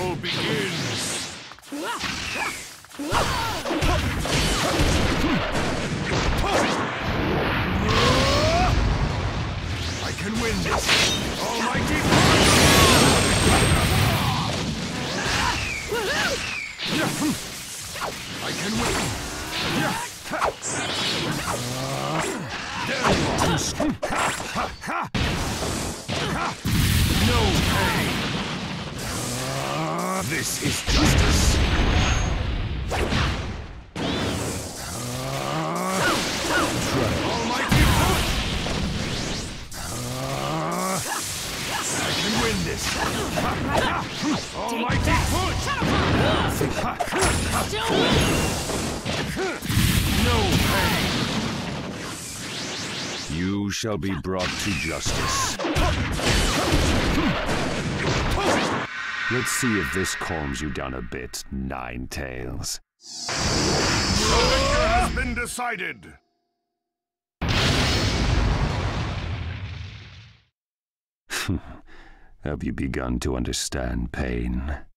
battle begins! I can win this! Almighty I can win! No pain! This is justice! Almighty push! I can win this! Almighty push! No pain! You shall be brought to justice. Let's see if this calms you down a bit, Ninetails. The victor has been decided! Have you begun to understand pain?